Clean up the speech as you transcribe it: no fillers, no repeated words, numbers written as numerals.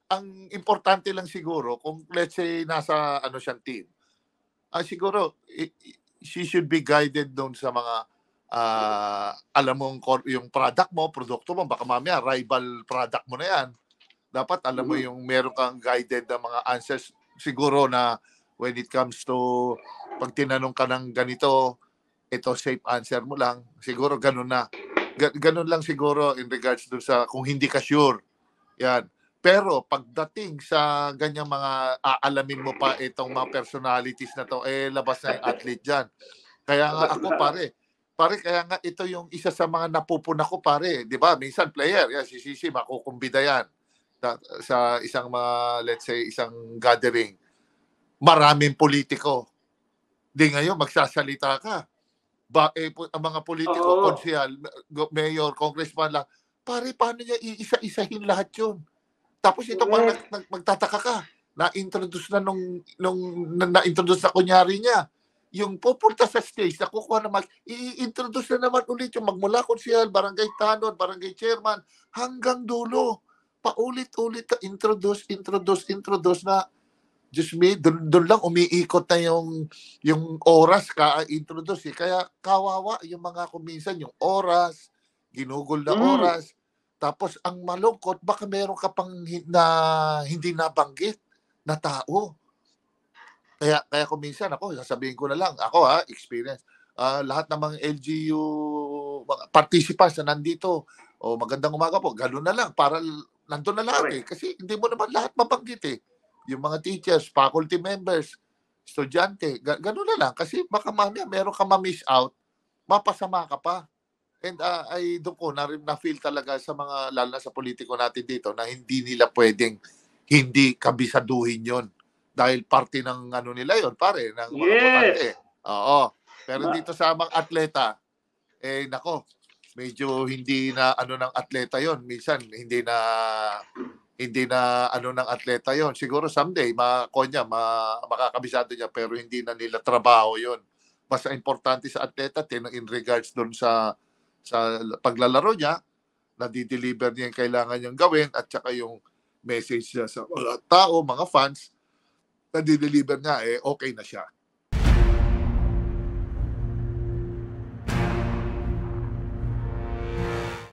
ang importante lang siguro kung let's say nasa ano siyang team, siguro she should be guided doon sa mga alam mong yung product mo, produkto mo, baka mamaya rival product mo na yan. Dapat alam mo yung meron kang guided na mga answers siguro na when it comes to pag tinanong ka ng ganito, ito safe answer mo lang. Siguro ganun na. Ganun lang siguro in regards doon sa kung hindi ka sure. Yan. Pero pagdating sa ganyang mga aalamin mo pa itong mga personalities na to, labas na yung athlete dyan. Kaya nga ako pare, kaya nga ito yung isa sa mga napupuna ko pare. Di ba? Minsan player, yan, si Sisi, makukumbida yan. Sa isang mga, let's say, isang gathering. Maraming politiko. Di ngayon, magsasalita ka. Ang mga politiko, konsehal, mayor, congressman lang, pare, paano niya iisa-isahin lahat yun? Tapos ito parang magtataka ka. Na-introduce na na-introduce na kunyari niya. Yung pupunta sa stage, nakukuha naman, i-introduce na naman ulit yung magmula konsehal, barangay tanod, barangay chairman, hanggang dulo. Paulit-ulit ka, introduce na. Diyos me, doon lang umiikot na yung oras ka-introduce. Kaya kawawa yung mga kuminsan, yung oras, ginugol na oras. Tapos ang malungkot, baka meron ka pang hindi nabanggit na tao. Kaya kuminsan ako, sasabihin ko na lang, ako experience. Lahat ng mga LGU participants na nandito, magandang umaga po, gano'n na lang, para nandun na lahat Kasi hindi mo naman lahat mabanggit Yung mga teachers, faculty members, estudyante, gano'n na lang. Kasi baka mamaya meron ka ma-miss out, mapasama ka pa. And doon ko na-feel talaga sa mga, lalo na sa politiko natin dito, na hindi nila pwedeng hindi kabisaduhin yon. Dahil parte ng ano nila yon pare, ng mga botante. Oo. Pero dito sa mga atleta, nako, medyo hindi na ano ng atleta yon. Minsan, hindi na ano ng atleta yon. Siguro someday, makakabisado niya, pero hindi na nila trabaho yon. Mas importante sa atleta, in regards doon sa paglalaro niya, na-deliver niya yung kailangan niyang gawin at saka yung message niya sa mga tao, mga fans, na-deliver niya, okay na siya.